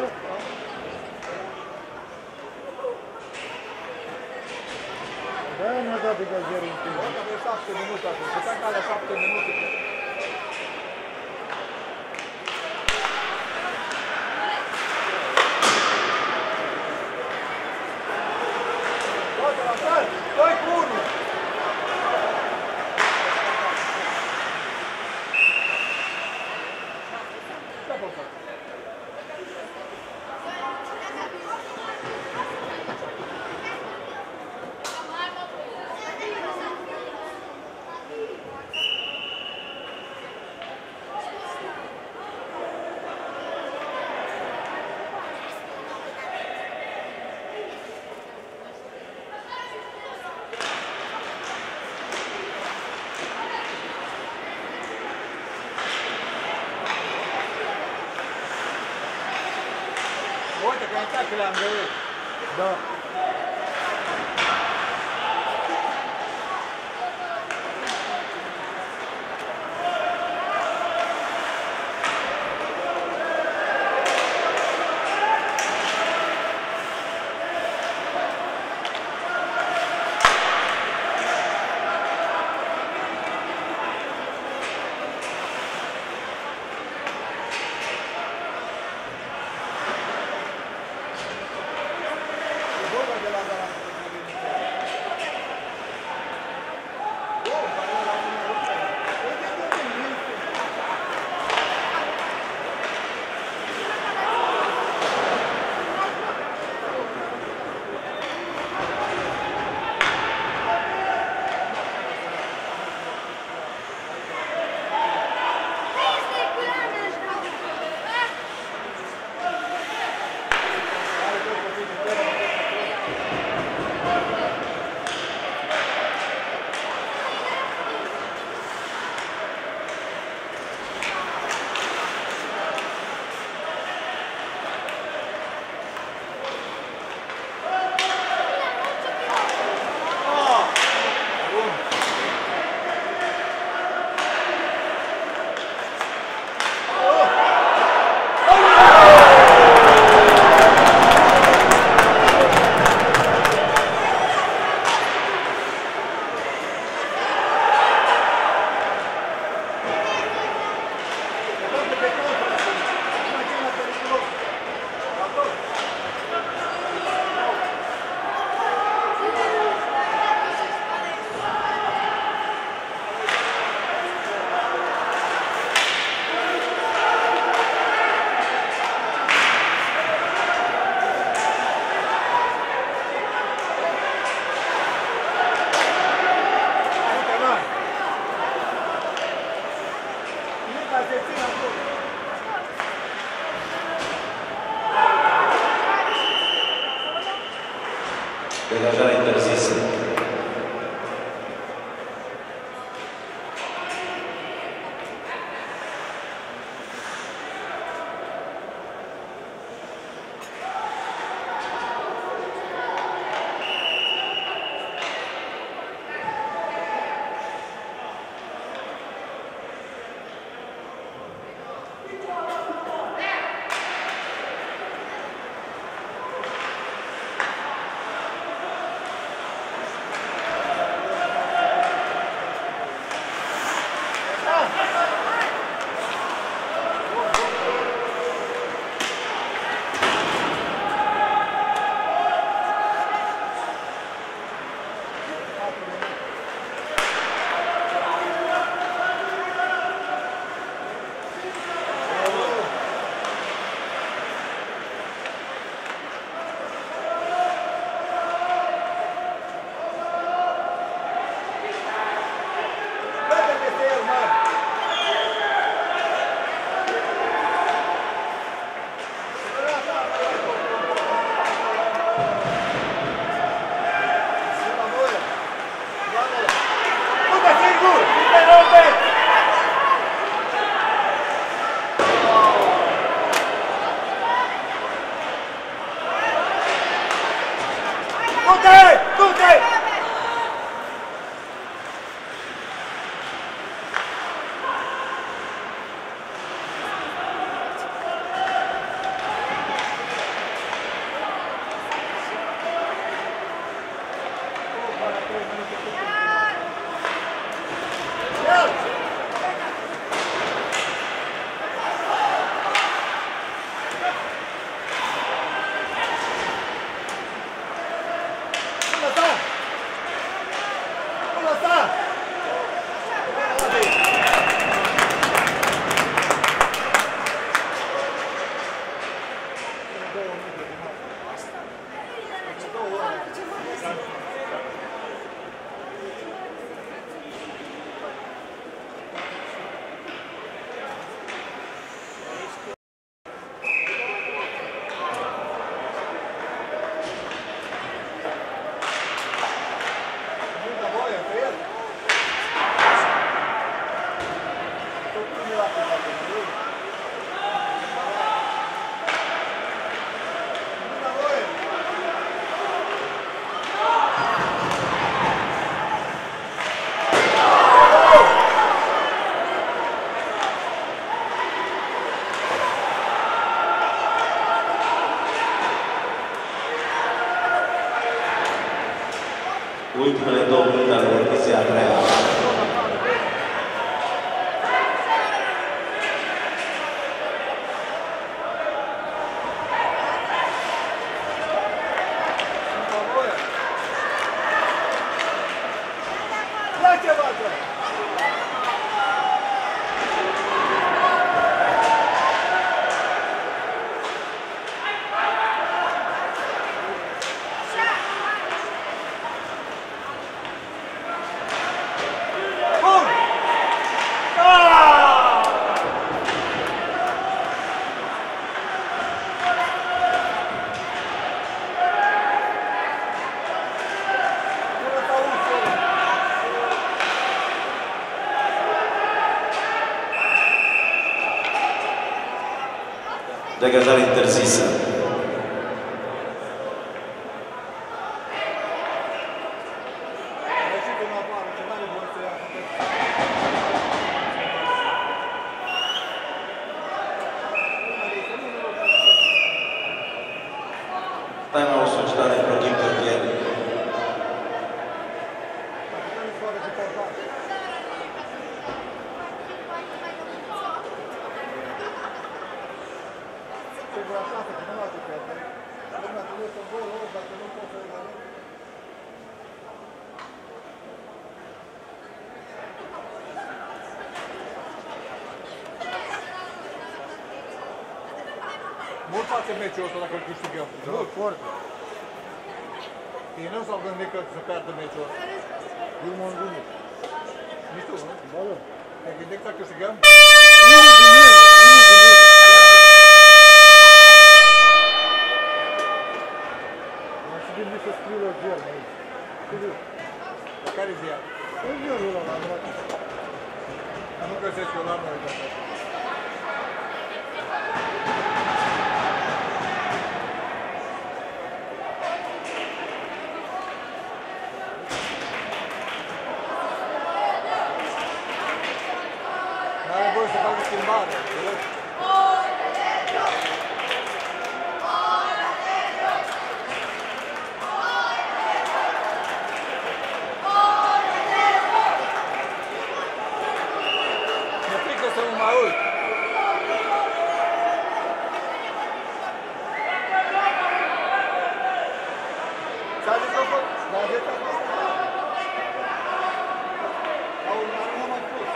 Da, mi-a dat degajare în timp. Bă, avea șapte minute acum. Puteam ca la șapte minute. doi cu unu! Uite că e că le-am găsit. Da. Degajare interzisă. Ultimele două minute ale repetiției a treia. Degajare interzisă. Time-out solicitat de Protim Târgheni. Mult face meciul ăsta dacă îl câștigăm. Mult, foarte. Ei nu s-au gândit că să pierdă meciul ăsta. Eu m-am gândit. Nici tu, nu? Ba da. Te-ai gândit că câștigăm? Unul din ele, unul din ele. Mașina gândit să scriu la ziar aici. La care ziar? La ziarul ăla, la mare. Nu găsesc eu la noi, dar... N-are voie să facă schimbare, înțelegi? Mi-e frică să mă mai uit. S-a zis că a fost, dar de a fost. La urmare nu am mai pus.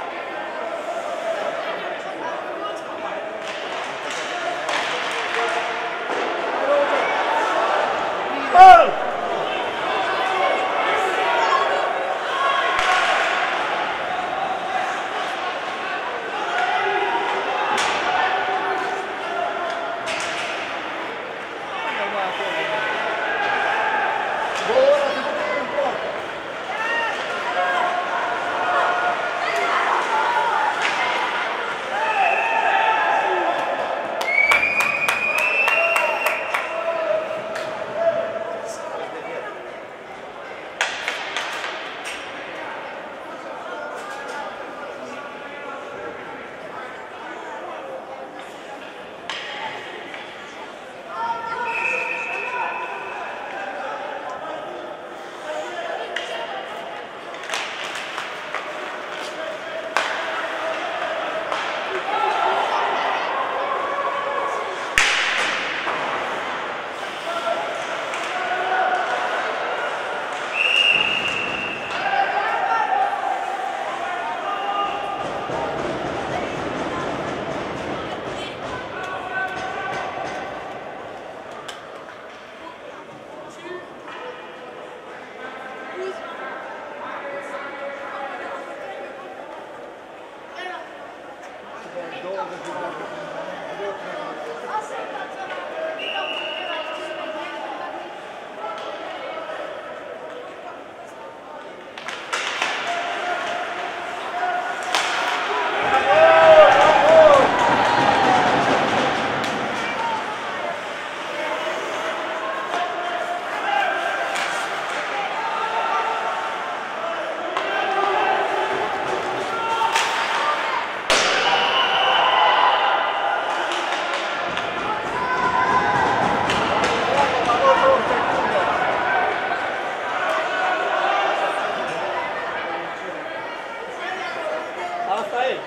Asta e.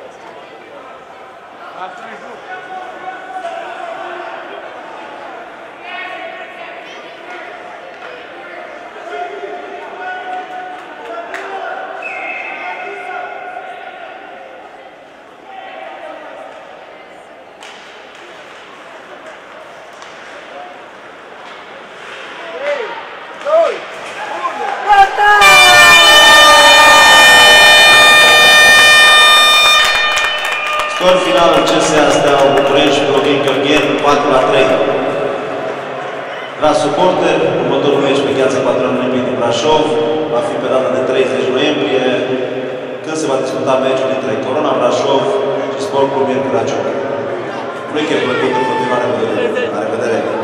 Asta e juc. Scor final C S A Steaua București, Robin Gheorghen, patru la trei. Dragi suporteri, următorul meci pe Gheața Patronului din Brașov va fi pe data de treizeci noiembrie, când se va discuta meciul dintre Corona Brașov și Sport Club Miercuri Raciuc. Weekend plăcut în continuare. La revedere!